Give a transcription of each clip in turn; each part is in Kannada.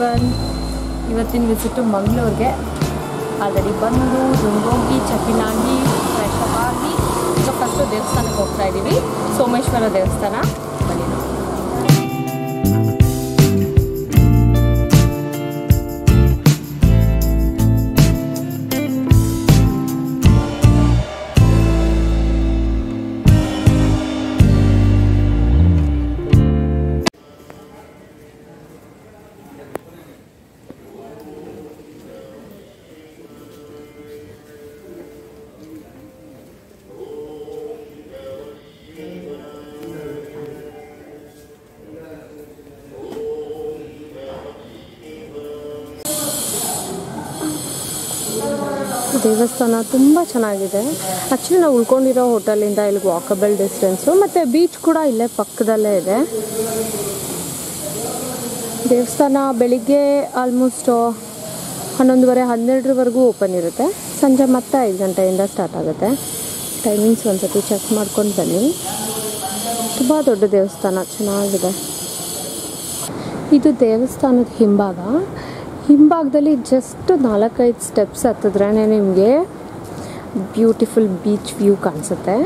ಎವ್ರಿವನ್, ಇವತ್ತಿನ ವಿಸಿಟು ಮಂಗಳೂರಿಗೆ. ಆಲ್ರೆಡಿ ಬಂದು ರೂಮ್ಗೆ ಹೋಗಿ ಚೆಕ್-ಇನ್ ಆಗಿ ಫ್ರೆಶ್ ಅಪ್ ಆಗಿ ಈಗ ಫಸ್ಟು ದೇವಸ್ಥಾನಕ್ಕೆ ಹೋಗ್ತಾ ಇದ್ದೀವಿ. ಸೋಮೇಶ್ವರ ದೇವಸ್ಥಾನ. ಬನ್ನಿ ನಾವು. ದೇವಸ್ಥಾನ ತುಂಬ ಚೆನ್ನಾಗಿದೆ. ಆ್ಯಕ್ಚುಲಿ ನಾವು ಉಳ್ಕೊಂಡಿರೋ ಹೋಟೆಲಿಂದ ಇಲ್ಲಿಗೆ ವಾಕಬಲ್ ಡಿಸ್ಟೆನ್ಸು, ಮತ್ತು ಬೀಚ್ ಕೂಡ ಇಲ್ಲೇ ಪಕ್ಕದಲ್ಲೇ ಇದೆ. ದೇವಸ್ಥಾನ ಬೆಳಿಗ್ಗೆ ಆಲ್ಮೋಸ್ಟ್ 11:30-12ವರೆಗೂ ಓಪನ್ ಇರುತ್ತೆ. ಸಂಜೆ ಮತ್ತೆ 5 ಗಂಟೆಯಿಂದ ಸ್ಟಾರ್ಟ್ ಆಗುತ್ತೆ. ಟೈಮಿಂಗ್ಸ್ ಒಂದ್ಸತಿ ಚೆಕ್ ಮಾಡ್ಕೊಂಡು ಬನ್ನಿ. ತುಂಬ ದೊಡ್ಡ ದೇವಸ್ಥಾನ, ಚೆನ್ನಾಗಿದೆ. ಇದು ದೇವಸ್ಥಾನದ ಹಿಂಭಾಗದಲ್ಲಿ ಜಸ್ಟ್ 4-5 ಸ್ಟೆಪ್ಸ್ ಹತ್ತಿದ್ರೇ ನಿಮಗೆ ಬ್ಯೂಟಿಫುಲ್ ಬೀಚ್ ವ್ಯೂ ಕಾಣಿಸುತ್ತೆ.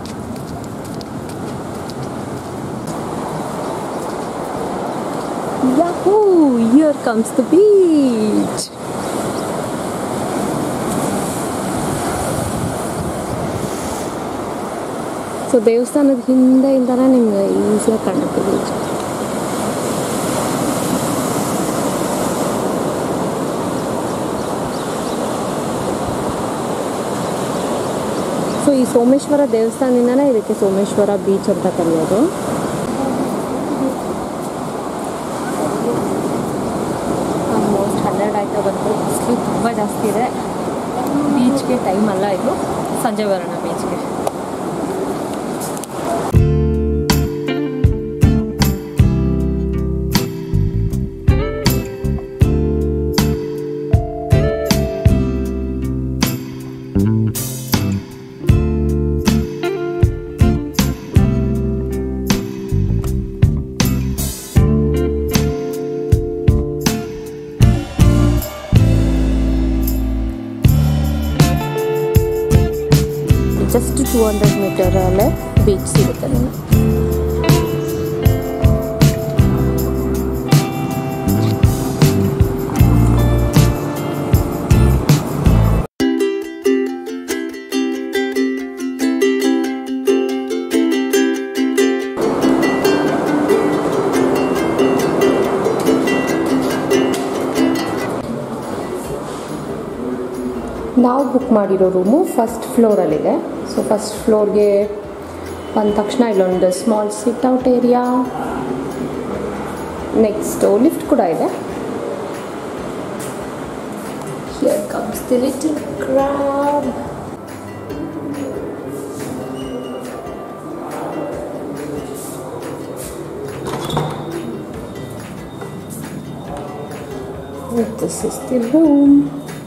Yahoo, here comes the beach. So ದೇವಸ್ಥಾನದ ಹಿಂದೆಯಿಂದನೇ ನಿಮಗೆ ಈಸಿಯಾಗಿ ಕಾಣುತ್ತೆ ಬೀಚ್. ಸೊ ಈ ಸೋಮೇಶ್ವರ ದೇವಸ್ಥಾನದಿಂದನೇ ಇದಕ್ಕೆ ಸೋಮೇಶ್ವರ ಬೀಚ್ ಅಂತ ಕರೆಯೋದು. ಆಲ್ಮೋಸ್ಟ್ 12 ಆಯ್ತಾ ಬಂತು. ಬಿಸಿಲು ತುಂಬ ಜಾಸ್ತಿ ಇದೆ. ಬೀಚ್ಗೆ ಟೈಮ್ ಅಲ್ಲ ಇದು. ಸಂಜೆ ಬರೋಣ ಬೀಚ್ಗೆ. ಜಸ್ಟ್ 200 ಮೀಟರಲ್ಲೇ ಬೀಚ್ ಸಿಗುತ್ತೆ ನಿಮಗೆ. ನಾವು ಬುಕ್ ಮಾಡಿರೋ ರೂಮು ಫಸ್ಟ್ ಫ್ಲೋರಲ್ಲಿದೆ. ಸೊ ಫಸ್ಟ್ ಫ್ಲೋರ್ಗೆ ಬಂದ ತಕ್ಷಣ ಇಲ್ಲೊಂದು small sit out area, next lift ಕೂಡ ಇದೆ. Here comes the little crab. This is the room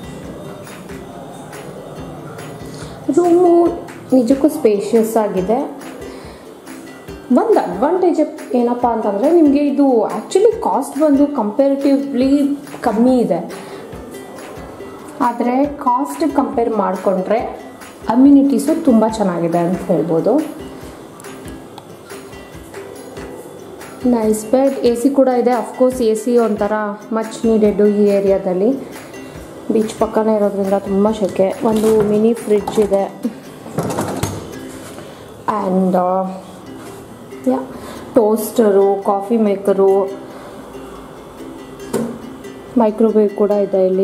ನಿಜಕ್ಕೂ ಸ್ಪೇಷಿಯಸ್ ಆಗಿದೆ. ಒಂದು ಅಡ್ವಾಂಟೇಜ್ ಏನಪ್ಪ ಅಂತಂದರೆ ನಿಮಗೆ ಇದು ಆ್ಯಕ್ಚುಲಿ ಕಾಸ್ಟ್ ಬಂದು ಕಂಪೇರಿಟಿವ್ಲಿ ಕಮ್ಮಿ ಇದೆ. ಆದರೆ ಕಾಸ್ಟ್ ಕಂಪೇರ್ ಮಾಡಿಕೊಂಡ್ರೆ ಅಮ್ಯುನಿಟೀಸು ತುಂಬ ಚೆನ್ನಾಗಿದೆ ಅಂತ ಹೇಳ್ಬೋದು. ನೈಸ್ ಬೆಡ್, ಎ ಸಿ ಕೂಡ ಇದೆ. ಅಫ್ಕೋರ್ಸ್ ಎ ಸಿ ಒಂಥರ ಮಚ್ ನೀಡೆಡು ಈ ಏರಿಯಾದಲ್ಲಿ. ಬೀಚ್ ಪಕ್ಕನೇ ಇರೋದ್ರಿಂದ ತುಂಬ ಶೆಕೆ. ಒಂದು ಮಿನಿ ಫ್ರಿಡ್ಜ್ ಇದೆ. And toaster, coffee maker, microwave ಕೂಡ ಇದೆ ಇಲ್ಲಿ.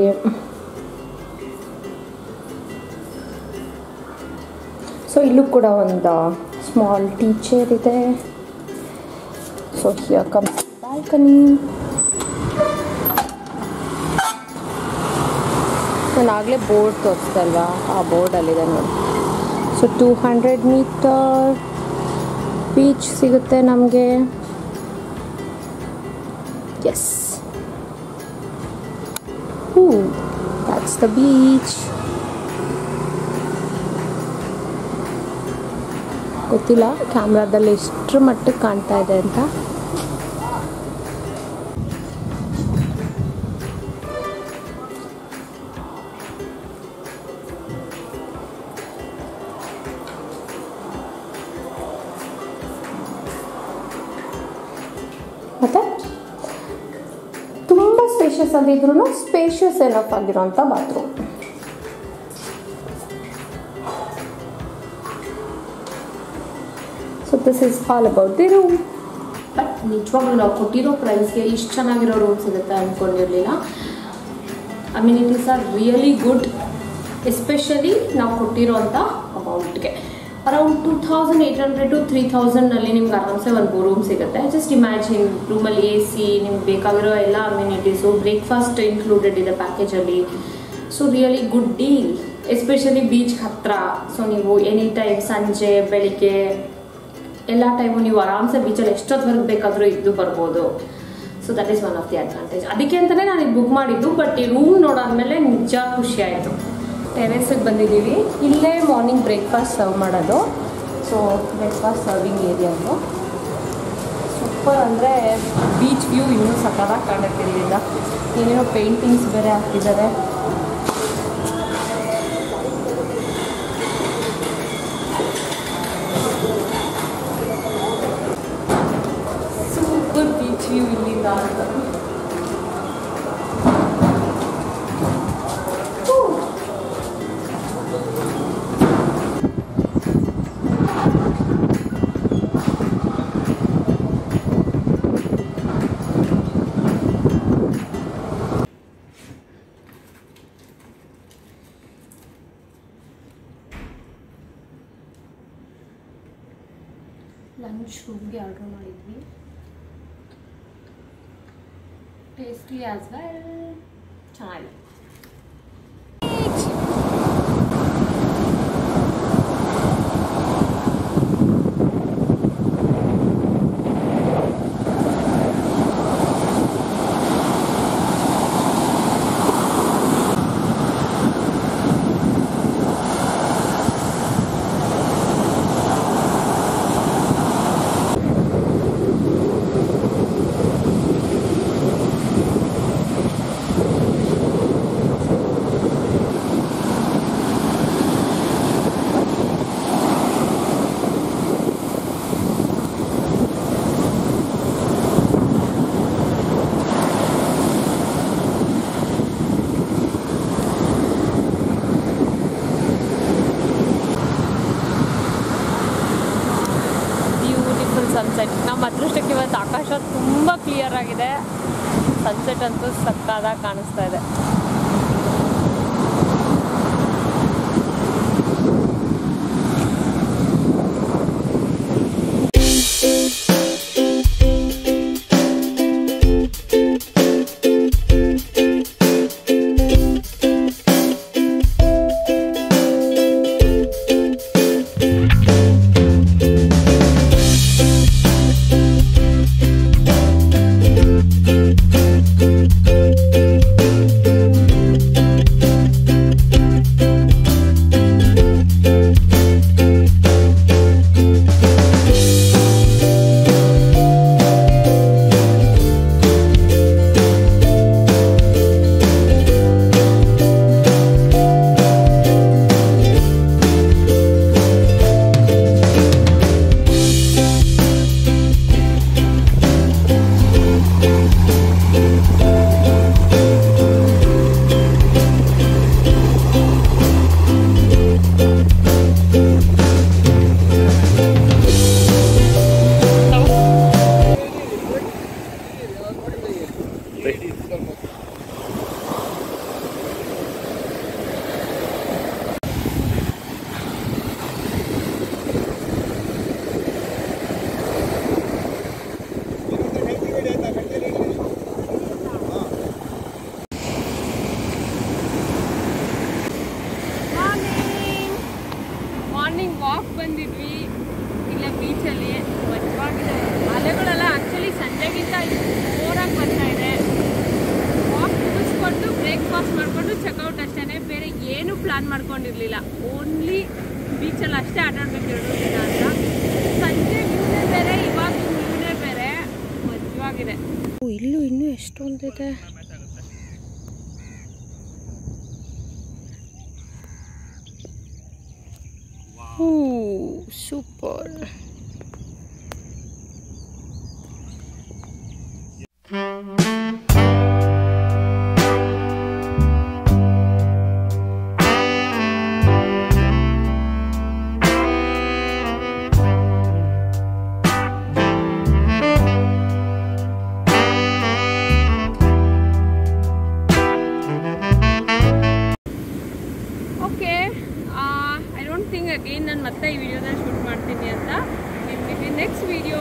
ಸೊ ಇಲ್ಲೂ ಕೂಡ ಒಂದು ಸ್ಮಾಲ್ ಟೀ ಚೇರ್ ಇದೆ. So here comes balcony. ನಾನು ಆಗಲೇ ಬೋರ್ಡ್ ತೋರಿಸ್ದೆ ಅಲ್ವಾ, ಆ ಬೋರ್ಡಲ್ಲಿದೆ ನೋಡಿ. ಸೊ 200 ಮೀಟರ್ ಬೀಚ್ ಸಿಗುತ್ತೆ ನಮಗೆ. Yes, that's the beach. ಗೊತ್ತಿಲ್ಲ ಕ್ಯಾಮ್ರಾದಲ್ಲಿ ಎಷ್ಟರ ಮಟ್ಟಿಗೆ ಕಾಣ್ತಾ ಇದೆ ಅಂತ. ಮತ್ತು ತುಂಬ ಸ್ಪೇಷಿಯಸ್ ಆಗಿದ್ರೂ ಸ್ಪೇಷಿಯಸ್ ಎನಫ್ ಆಗಿರೋಂಥ bathroom. So this is all about the room. But ನಿಜವಾಗ್ಲೂ ನಾವು ಕೊಟ್ಟಿರೋ ಪ್ರೈಸ್ಗೆ ಇಷ್ಟು ಚೆನ್ನಾಗಿರೋ ರೂಮ್ ಸಿಗುತ್ತೆ ಅಂದ್ಕೊಂಡಿರಲಿಲ್ಲ. Amenities are really good, especially ನಾವು ಕೊಟ್ಟಿರೋಂಥ ಅಮೌಂಟ್ಗೆ. ಅರೌಂಡ್ 2800 to 3000 ನಿಮ್ಗೆ ಆರಾಮ್ಸೆ ಒಂದು ರೂಮ್ ಸಿಗುತ್ತೆ. ಜಸ್ಟ್ ಇಮ್ಯಾಜಿನ್, ರೂಮಲ್ಲಿ AC, ನಿಮ್ಗೆ ಬೇಕಾಗಿರೋ ಎಲ್ಲ ಅಮ್ಯುನಿಟೀಸು, ಬ್ರೇಕ್ಫಾಸ್ಟ್ ಇನ್ಕ್ಲೂಡೆಡ್ ಇದೆ ಪ್ಯಾಕೇಜಲ್ಲಿ. So really good deal, especially beach ಹತ್ರ. ಸೊ ನೀವು ಎನಿ ಟೈಮ್, ಸಂಜೆ ಬೆಳಿಗ್ಗೆ ಎಲ್ಲ ಟೈಮು ನೀವು ಆರಾಮ್ಸೆ ಬೀಚಲ್ಲಿ ಎಷ್ಟೊತ್ತವರೆಗೆ ಬೇಕಾದರೂ ಇದ್ದು ಬರ್ಬೋದು. So that is one of the advantage. ಅದಕ್ಕೆ ಅಂತಲೇ ನಾನು ಇದು ಬುಕ್ ಮಾಡಿದ್ದು. ಬಟ್ ಈ ರೂಮ್ ನೋಡಾದ್ಮೇಲೆ ನಿಜ ಖುಷಿ ಆಯಿತು. ಟೆರೆಸಿಗೆ ಬಂದಿದ್ದೀವಿ. ಇಲ್ಲೇ ಮಾರ್ನಿಂಗ್ ಬ್ರೇಕ್ಫಾಸ್ಟ್ ಸರ್ವ್ ಮಾಡೋದು. ಸೊ ಬ್ರೇಕ್ಫಾಸ್ಟ್ ಸರ್ವಿಂಗ್ ಏರಿಯಾ ಅದು ಸೂಪರ್. ಅಂದರೆ ಬೀಚ್ ವ್ಯೂ ಇನ್ನೂ ಸಕ್ಕತ್ತಾಗಿ ಕಾಣುತ್ತೆ ಇಲ್ಲಿಂದ. ಏನೇನೋ ಪೇಂಟಿಂಗ್ಸ್ ಬೇರೆ ಹಾಕಿದ್ದಾರೆ. ಸೂಪರ್ ಬೀಚ್ ವ್ಯೂ ಇಲ್ಲಿಂದ ಅಂತ. ಲಂಚ್ ರೂಮ್ಗೆ ಆರ್ಡರ್ ಮಾಡಿದ್ವಿ. ಟೇಸ್ಟಿ ಆಸ್ ವೆಲ್, ಚೆನ್ನಾಗಿದೆ. ಸನ್ಸೆಟ್. ನಮ್ಮ ಅದೃಷ್ಟಕ್ಕೆ ಇವತ್ತು ಆಕಾಶ ತುಂಬ ಕ್ಲಿಯರ್ ಆಗಿದೆ. ಸನ್ಸೆಟ್ ಅಂತೂ ಸಕ್ಕತ್ತಾಗಿ ಕಾಣಿಸ್ತಾ ಇದೆ. ಮಾರ್ನಿಂಗ್ ವಾಕ್ ಬಂದಿದ್ವಿ ಇಲ್ಲೇ ಬೀಚಲ್ಲಿ. ಮಜವಾಗಿದೆ. ಅಲೆಗಳೆಲ್ಲ ಆ್ಯಕ್ಚುಲಿ ಸಂಜೆಗಿಂತ ಜೋರಾಗಿ ಬರ್ತಾ ಇದೆ. ವಾಕ್ ಮುಗಿಸ್ಕೊಂಡು ಬ್ರೇಕ್ಫಾಸ್ಟ್ ಮಾಡಿಕೊಂಡು ಚೆಕ್ಔಟ್ ಅಷ್ಟೇ. ಬೇರೆ ಏನು ಪ್ಲ್ಯಾನ್ ಮಾಡ್ಕೊಂಡಿರಲಿಲ್ಲ. ಓನ್ಲಿ ಬೀಚಲ್ಲಿ ಅಷ್ಟೇ ಆಟಾಡಬೇಕು 2 ದಿನ ಅಂತ. ಸಂಜೆ ವ್ಯೂನೇ ಬೇರೆ, ಇವಾಗ ವ್ಯೂನೇ ಬೇರೆ. ಮಜವಾಗಿದೆ. ಇಲ್ಲೂ ಇನ್ನೂ ಎಷ್ಟೊಂದಿದೆ. Super.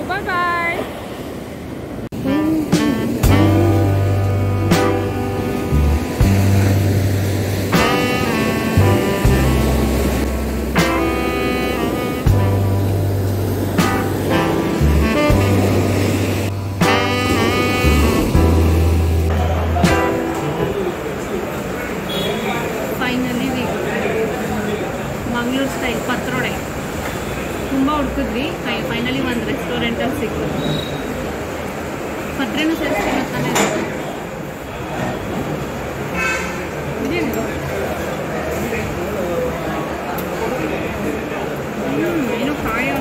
Bye bye. Finally Mangaluru style patrode ತುಂಬ ಹುಡುಕಿದ್ವಿ. ಫೈನಲಿ ಒಂದು ರೆಸ್ಟೋರೆಂಟಲ್ಲಿ ಸಿಕ್ತು. ಪತ್ರೆನೂ ಸೇರಿಸ್ತೀನಿ ಅಂತಾನೆ ಇದೇನು ಏನೋ ಕಾಯ